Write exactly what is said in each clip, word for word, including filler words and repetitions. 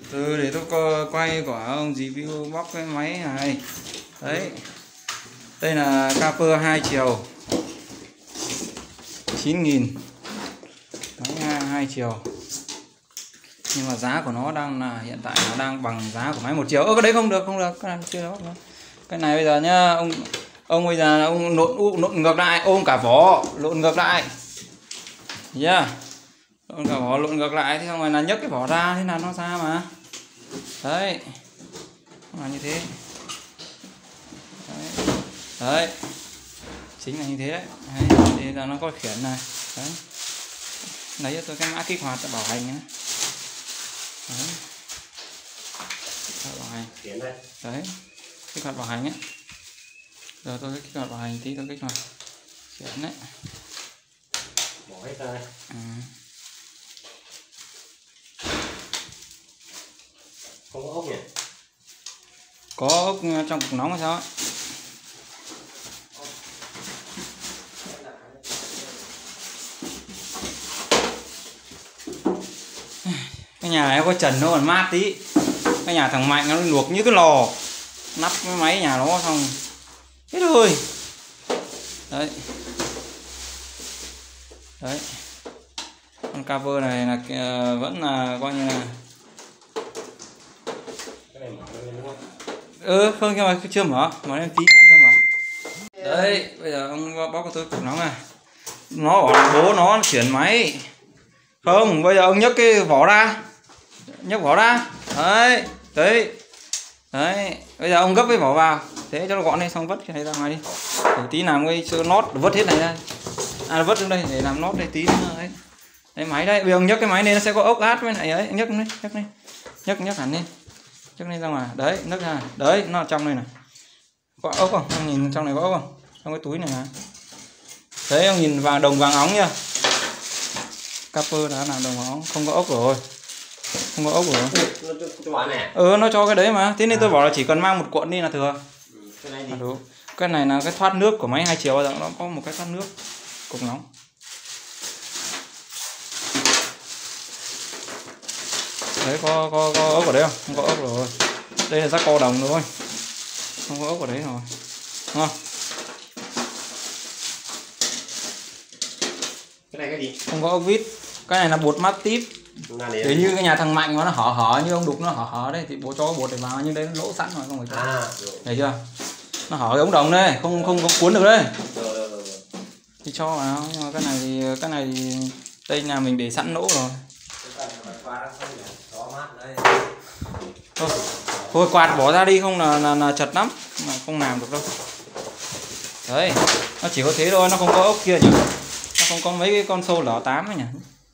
Từ để tôi co quay của ông review bóc cái máy này. Đấy. Đây là Caper hai chiều. chín nghìn. Máy hai chiều. Nhưng mà giá của nó đang là hiện tại nó đang bằng giá của máy một chiều. Ơ cái đấy không được, không được, cái này chưa đó. Cái này bây giờ nhá, ông ông bây giờ ông lộn lộn ngược lại, ôm cả vỏ, lộn ngược lại. Yeah. Lộn cả vỏ, lộn ngược lại thì xong rồi là nhấc cái vỏ ra thế là nó ra mà. Đấy. Là như thế. Đấy. Đấy. Chính là như thế đấy. Đấy. Thì là nó có khiển này. Đấy. Lấy cho tôi cái mã kích hoạt bảo hành nhé. Đấy. Bảo hành. Khiển đây. Đấy. Kích hoạt bảo hành ấy. Giờ tôi kích hoạt bảo hành tí tôi kích hoạt. Khiển đấy. Bỏ hết ra đây. Ừ. Không có ốc nhỉ? Có ốc trong cục nóng hay sao? Cái nhà này có trần nó còn mát tí. Cái nhà thằng Mạnh nó luộc như cái lò. Nắp cái máy nhà nó xong hết rồi. Đấy. Đấy. Con cover này là uh, vẫn là coi như là cái này mở lên đúng không? Ừ không, nhưng mà chưa mở, mở lên tí nữa mở. Đấy, bây giờ ông bóc cho tôi cục nóng này. Nó bảo là bố nó chuyển máy. Không, bây giờ ông nhấc cái vỏ ra. Nhấc vỏ ra. Đấy, đấy. Đấy, bây giờ ông gấp cái vỏ vào. Thế cho nó gọn đi, xong vứt cái này ra ngoài đi. Để tí làm cái nót vứt hết này ra. À vứt xuống đây để làm nót đây tí nữa đấy. Đấy máy đây, bây giờ ông nhấc cái máy lên nó sẽ có ốc át với này ấy, nhấc lên, nhấc lên. Nhấc nhấc hẳn lên. Nhấc lên ra ngoài. Đấy, nhấc ra. Đấy, nó ở trong đây này. Có ốc không? Ông nhìn trong này có ốc không? Trong cái túi này hả? Đấy, ông nhìn vào đồng vàng óng nhá. Caper đã làm đồng vàng óng, không có ốc rồi. Không có ốc rồi. Nó cho bạn này. Ừ, nó cho cái đấy mà. Thế nên à. Tôi bảo là chỉ cần mang một cuộn đi là thừa. Ừ, cái này gì? À, đúng. Cái này là cái thoát nước của máy hai chiều, bao giờ nó có một cái thoát nước cục nóng. Đấy, có có có ốc ở đây không? Không có ốc rồi. Đây là rắc co đồng thôi. Không có ốc ở đấy rồi. Đúng không? Cái này cái gì? Không có ốc vít. Cái này là bột mát tip. Để như cái nhà thằng Mạnh mà nó hở hở như ông Đục nó hở hở đây thì bố cho cái bột để vào, nhưng đấy nó lỗ sẵn rồi không phải. À, thấy chưa? Nó hở cái ống đồng đây, không không có cuốn được đây. Rồi, rồi, rồi. Thì cho vào, nhưng mà cái này thì cái này thì đây nhà mình để sẵn lỗ rồi. Thôi, thôi quạt bỏ ra đi, không là là, là chật lắm, mà không làm được đâu. Đấy, nó chỉ có thế thôi, nó không có ốc kia nhỉ. Nó không có mấy cái con sâu lở tám ấy nhỉ.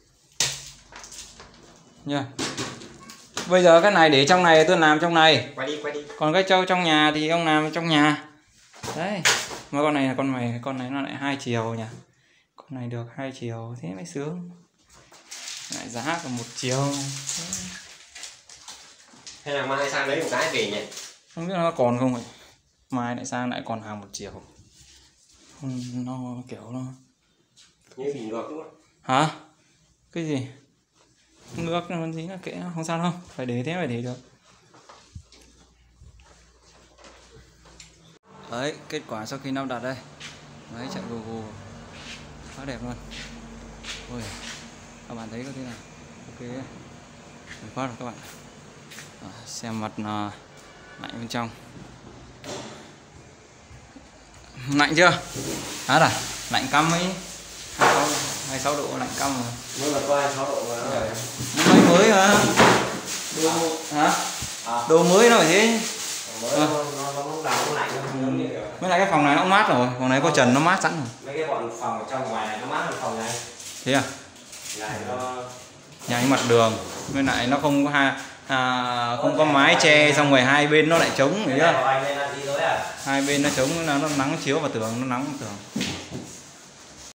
Nha. Bây giờ cái này để trong này tôi làm trong này. Quay đi, quay đi. Còn cái trâu trong nhà thì ông làm trong nhà. Đấy. Mà con này là con mày, con này nó lại hai chiều nhỉ. Con này được hai chiều thế mới sướng. Lại giá còn một chiều. Hay là mai sang lấy một cái về nhỉ? Không biết nó còn không vậy. Mai lại sang lại còn hàng một chiều. Nó kiểu nó như bình ngược đúng không? Hả? Cái gì? Ngược còn gì nữa, kệ nó không sao đâu, phải để thế phải để được. Đấy, kết quả sau khi lắp đặt đây. Đấy, chạy gù gù khá đẹp luôn. Ôi, các bạn thấy có thế nào? Ok, quá rồi các bạn. À, xem mặt uh, lạnh bên trong. Lạnh chưa? Hả à? Lạnh căm ấy. hai mươi sáu độ lạnh căm rồi. Mới là có hai mươi sáu độ rồi. Máy mới mà. Đồ hả? À. Đồ mới nó phải thế. Mới à. nó, nó, nó lúc nào cũng lạnh hơn. Ừ. Với lại cái phòng này nó cũng mát rồi, phòng này có trần nó mát sẵn rồi. Mấy cái bọn phòng ở trong ngoài này nó mát hơn phòng này. Thế à? Này nó nhà mặt đường, với lại nó không có ha, à, không có mái che, xong rồi hai bên nó lại trống, hiểu chưa? Hai bên nó trống, nó nắng chiếu vào tường, nó nắng vào tường.